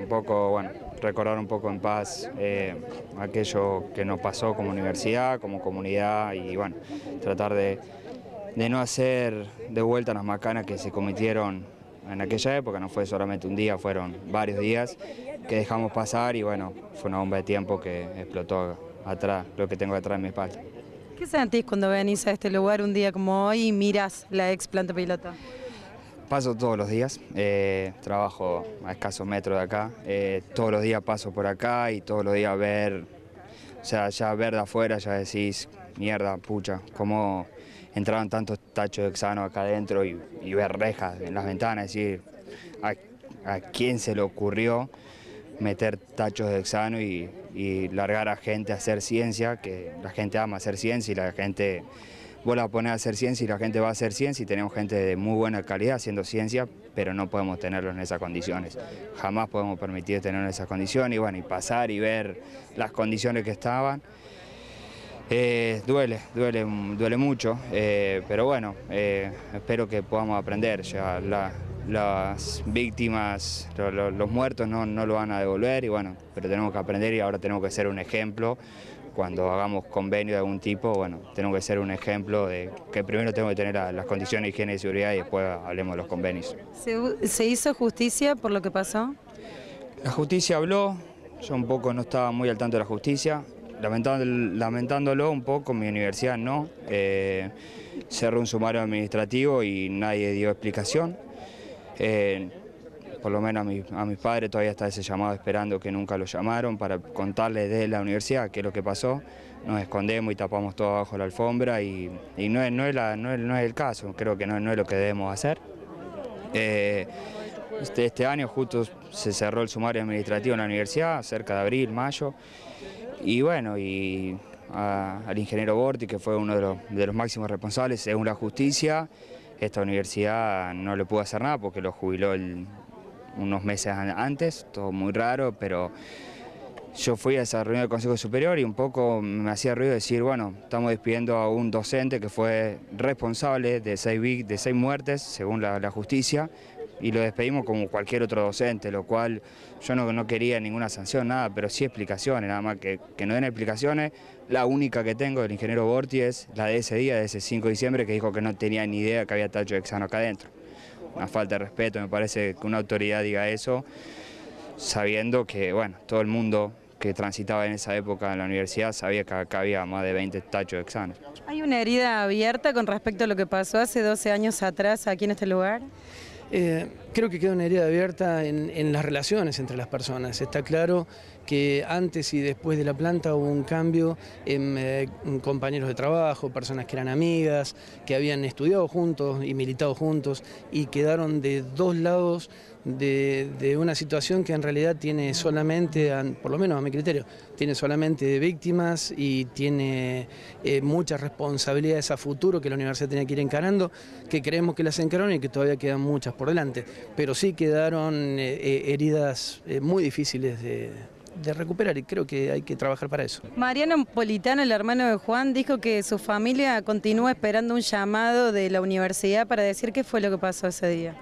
Un poco, bueno, recordar un poco en paz aquello que nos pasó como universidad, como comunidad y bueno, tratar de no hacer de vuelta las macanas que se cometieron en aquella época. No fue solamente un día, fueron varios días que dejamos pasar y bueno, fue una bomba de tiempo que explotó atrás, lo que tengo atrás de mi espalda. ¿Qué sentís cuando venís a este lugar un día como hoy y miras la ex planta piloto? Paso todos los días, trabajo a escasos metros de acá, todos los días paso por acá y todos los días ver, o sea, ya ver de afuera ya decís, mierda, pucha, cómo entraron tantos tachos de hexano acá adentro y ver rejas en las ventanas, decir, a quién se le ocurrió meter tachos de hexano y largar a gente a hacer ciencia, que la gente ama hacer ciencia y la gente... Vos la ponés a hacer ciencia y la gente va a hacer ciencia y tenemos gente de muy buena calidad haciendo ciencia, pero no podemos tenerlo en esas condiciones. Jamás podemos permitir tenerlo en esas condiciones y bueno, y pasar y ver las condiciones que estaban. Duele mucho, pero bueno, espero que podamos aprender. Ya las víctimas, los muertos no lo van a devolver y bueno, pero tenemos que aprender y ahora tenemos que ser un ejemplo. Cuando hagamos convenio de algún tipo, bueno, tenemos que ser un ejemplo de que primero tenemos que tener las condiciones de higiene y seguridad y después hablemos de los convenios. ¿Se hizo justicia por lo que pasó? La justicia habló, yo un poco no estaba muy al tanto de la justicia, lamentándolo un poco, mi universidad no, cerró un sumario administrativo y nadie dio explicación. Por lo menos a mis padres todavía está ese llamado esperando que nunca lo llamaron para contarles de la universidad qué es lo que pasó. Nos escondemos y tapamos todo abajo la alfombra y no es el caso, creo que no es lo que debemos hacer. Este año justo se cerró el sumario administrativo en la universidad, cerca de abril, mayo, y bueno, al ingeniero Borti, que fue uno de los máximos responsables según la justicia, esta universidad no le pudo hacer nada porque lo jubiló unos meses antes, todo muy raro, pero yo fui a esa reunión del Consejo Superior y un poco me hacía ruido decir, bueno, estamos despidiendo a un docente que fue responsable de 6 muertes, según la justicia, y lo despedimos como cualquier otro docente, lo cual yo no quería ninguna sanción, nada, pero sí explicaciones, nada más que no den explicaciones. La única que tengo del ingeniero Borti es la de ese día, de ese 5 de diciembre, que dijo que no tenía ni idea que había tacho de hexano acá adentro. Una falta de respeto, me parece que una autoridad diga eso, sabiendo que, bueno, todo el mundo que transitaba en esa época en la universidad sabía que acá había más de 20 tachos de hexano. ¿Hay una herida abierta con respecto a lo que pasó hace 12 años atrás aquí en este lugar? Creo que queda una herida abierta en las relaciones entre las personas. Está claro que antes y después de la planta hubo un cambio en compañeros de trabajo, personas que eran amigas, que habían estudiado juntos y militado juntos y quedaron de dos lados de una situación que en realidad tiene solamente, por lo menos a mi criterio, tiene solamente víctimas y tiene muchas responsabilidades a futuro que la universidad tenía que ir encarando, que creemos que las encararon y que todavía quedan muchas por delante, pero sí quedaron heridas muy difíciles de recuperar y creo que hay que trabajar para eso. Mariano Politano, el hermano de Juan, dijo que su familia continúa esperando un llamado de la universidad para decir qué fue lo que pasó ese día.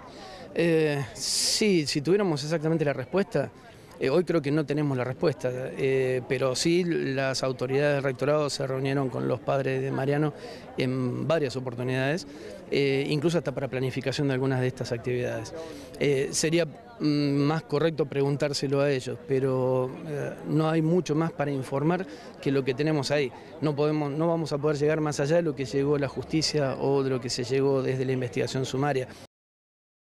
Sí, si tuviéramos exactamente la respuesta, hoy creo que no tenemos la respuesta, pero sí las autoridades del rectorado se reunieron con los padres de Mariano en varias oportunidades, incluso hasta para planificación de algunas de estas actividades. Sería más correcto preguntárselo a ellos, pero no hay mucho más para informar que lo que tenemos ahí. No vamos a poder llegar más allá de lo que llegó la justicia o de lo que se llegó desde la investigación sumaria.